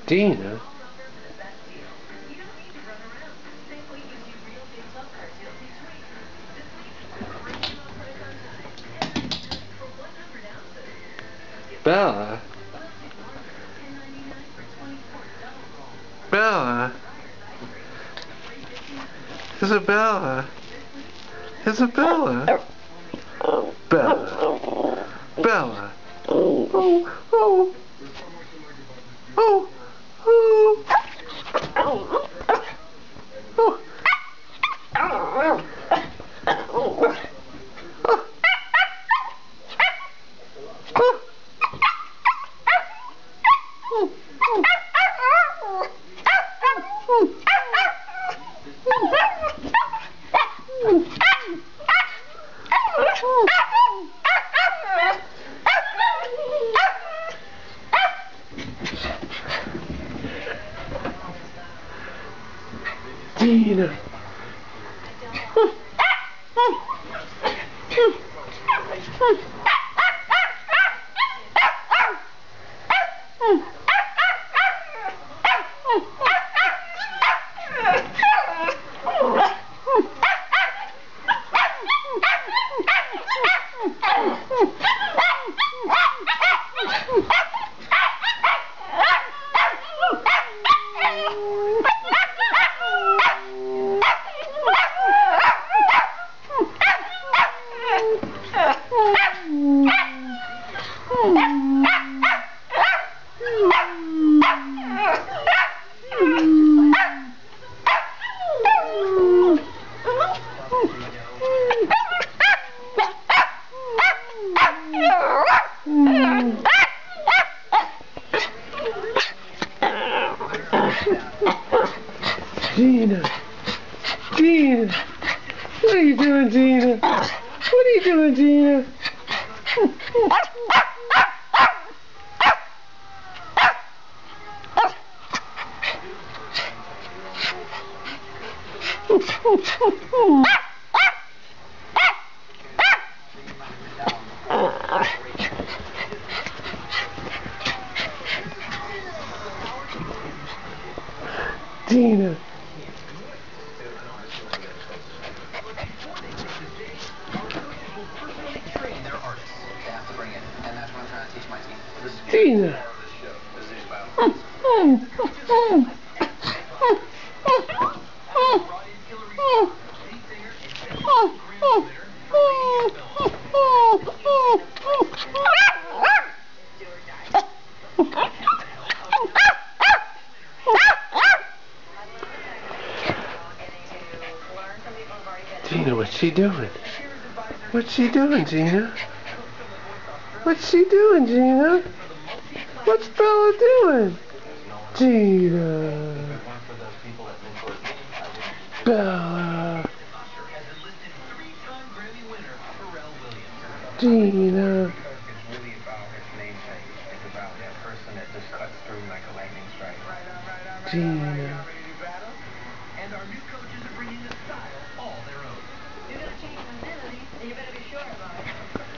Gina? Bella? Bella? Isabella? Isabella? Bella? Bella? Oh, oh, oh, oh, oh, Gina. Gina! Gina! What are you doing, Gina? What are you doing, Gina? Gina! Gina! Gina, what's she doing? What's she doing, Gina? What's she doing, Gina? What's Bella doing? Gina. Bella. Gina. Gina. And our new coaches are bringing a style all their own. You're going to change identity, and you better be sure about it.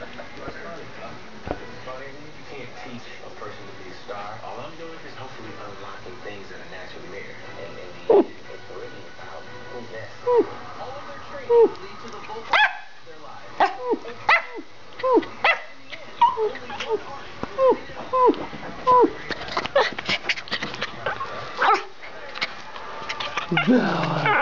You can't teach a person to be a star. All I'm doing is hopefully unlocking things that are naturally there. And in the end, it's really about who's that. All of their training will lead to the vocal of their lives. Bella.